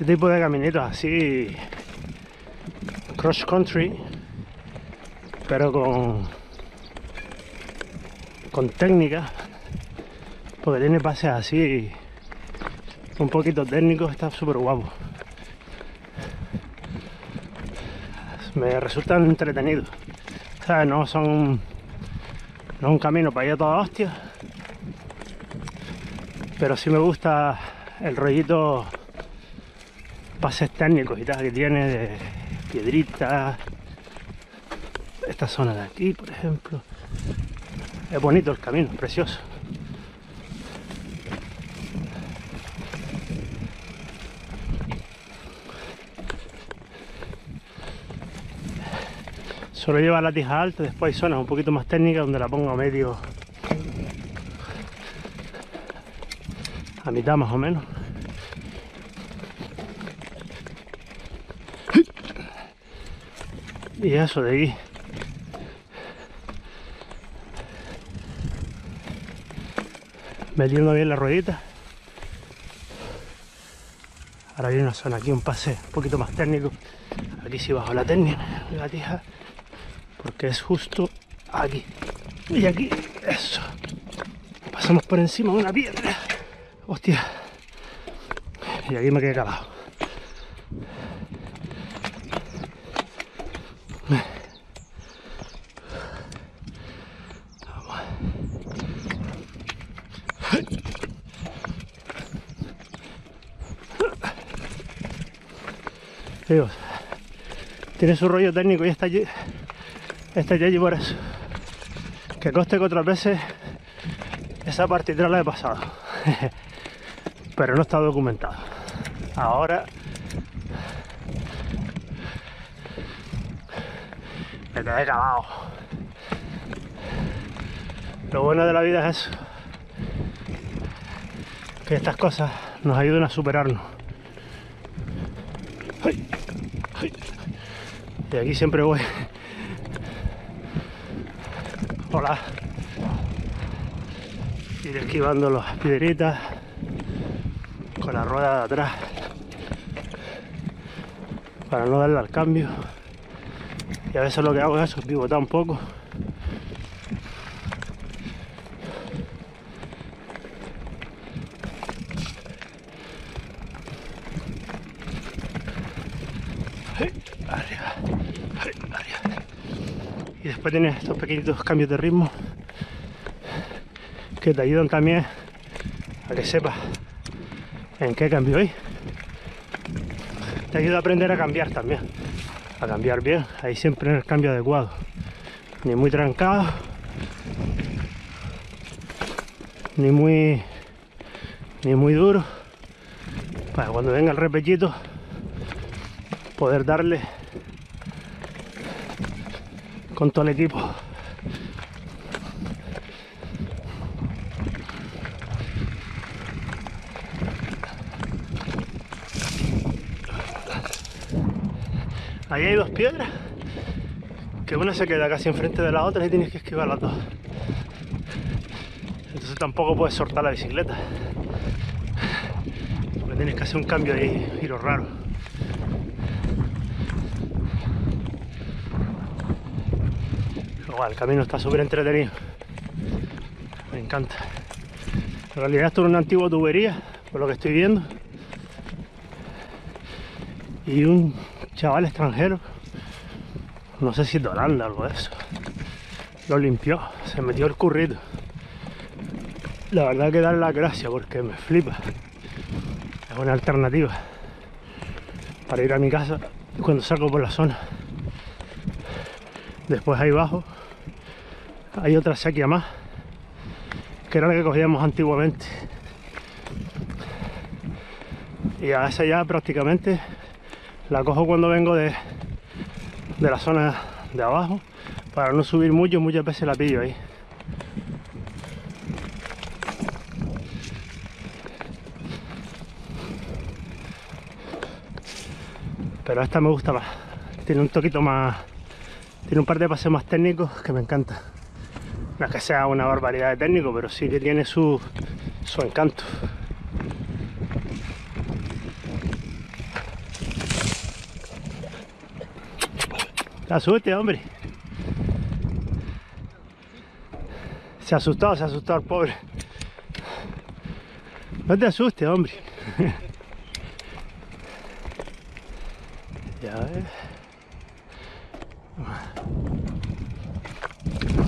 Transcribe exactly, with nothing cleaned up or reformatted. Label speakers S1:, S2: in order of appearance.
S1: tipo de caminitos así cross country, pero con con técnica, porque tiene pases así un poquito técnicos. Está súper guapo, me resultan entretenidos. O sea, no son no es un camino para ir a toda hostia, pero sí me gusta el rollito pases técnicos y tal que tiene, de piedritas. Esta zona de aquí, por ejemplo, es bonito el camino, precioso. Solo lleva la tija alta, después hay zonas un poquito más técnicas donde la pongo a medio, a mitad más o menos. Y eso de ahí. Metiendo bien la ruedita. Ahora hay una zona aquí, un pase un poquito más técnico. Aquí sí bajo la técnica de la tija, porque es justo aquí. Y aquí, eso. Pasamos por encima de una piedra. Hostia. Y aquí me quedé calado. Dios, tiene su rollo técnico y está allí, está allí por eso. Que conste que otras veces esa partitura la he pasado, pero no está documentado. Ahora me quedé cagado. Lo bueno de la vida es eso, que estas cosas nos ayudan a superarnos. ¡Ay! ¡Ay! Y aquí siempre voy. Hola. Ir esquivando las piedritas con la rueda de atrás para no darle al cambio. Y a veces lo que hago es eso, pivotar un poco. Arriba, arriba. Y después tienes estos pequeñitos cambios de ritmo que te ayudan también a que sepas en qué cambio hay. Te ayuda a aprender a cambiar también, a cambiar bien, ahí siempre en el cambio adecuado, ni muy trancado, ni muy ni muy duro, para cuando venga el repechito poder darle con todo el equipo. Ahí hay dos piedras, que una se queda casi enfrente de la otra y tienes que esquivar las dos. Entonces tampoco puedes soltar la bicicleta, porque tienes que hacer un cambio ahí, giro raro. Igual, el camino está súper entretenido, me encanta. En realidad esto es una antigua tubería, por lo que estoy viendo, y un chaval extranjero, no sé si es de Holanda o algo de eso, lo limpió, se metió el currito. La verdad que dar las gracias porque me flipa, es una alternativa para ir a mi casa cuando salgo por la zona. Después ahí abajo hay otra sequía más, que era la que cogíamos antiguamente, y a esa ya prácticamente la cojo cuando vengo de, de la zona de abajo, para no subir mucho. Muchas veces la pillo ahí. Pero esta me gusta más, tiene un toquito más, tiene un par de paseos más técnicos que me encanta. No es que sea una barbaridad de técnico, pero sí que tiene su, su encanto. te asuste, hombre. Se asustó, se asustó el pobre. No te asustes, hombre. Ya ves.